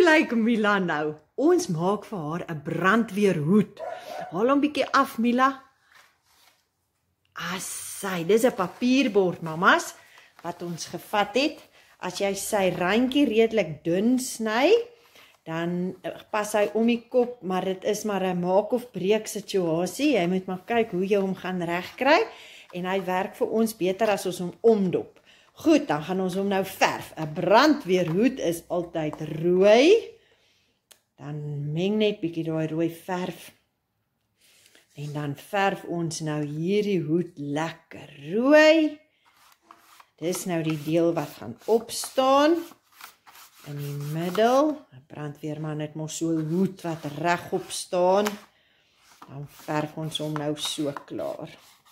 lyk Mila nou? Ons maak vir haar 'n brandweerhoed. Haal hom bietjie af, Mila. Assai, dis 'n papierbord, mamas, wat ons gevat het. As jy sy randjie redelik dun sny, dan pas hy om die kop, maar dit is maar 'n maak of breek situasie. Jy moet maar kyk hoe jy hom gaan regkry, en hy werk vir ons beter as ons hom omdop. Goed, dan gaan ons hom nou verf. 'n Brandweerhoed is altyd rooi. Dan meng net bietjie daai rooi verf. En dan verf ons nou hierdie hoed lekker rooi. Dis nou die deel wat gaan opstaan. In die middel, 'n brandweerman het mos so 'n hoed wat regop staan. Dan verf ons hom nou so klaar.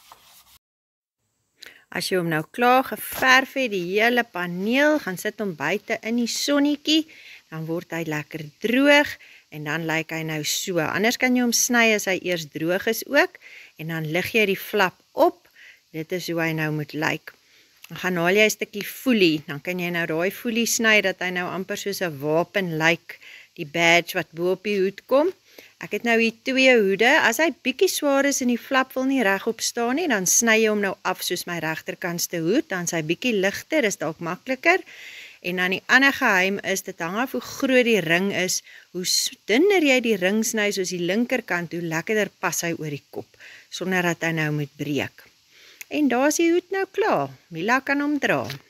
As jy hom nou klaar geverf het, die hele paneel, gaan sit hom buite in die sonnetjie, dan word hy lekker droog, en dan lyk hy nou so. Anders kan jy hom sny as hy eers droog is ook, en dan lig jy die flap op. Dit is hoe hy nou moet lyk. Dan gaan haal jy 'n stukkie folie, dan kan jy nou daai folie sny, dat hy nou amper soos 'n wapen lyk, die badge wat bo op die hoed kom. Ek het nou hier 2 hoede. As hy bietjie swaar is en die flap wil nie regop staan nie, dan sny jy hom nou af soos my regterkantste hoed, dan is hy bietjie ligter, is dalk makliker. En dan die ander geheim is, dit hang af hoe groot die ring is, hoe dunner jy die ring sny soos die linkerkant, hoe lekkerder pas hy oor die kop, sonder dat hy nou moet breek. En daar is die hoed nou klaar. Mila kan hom dra.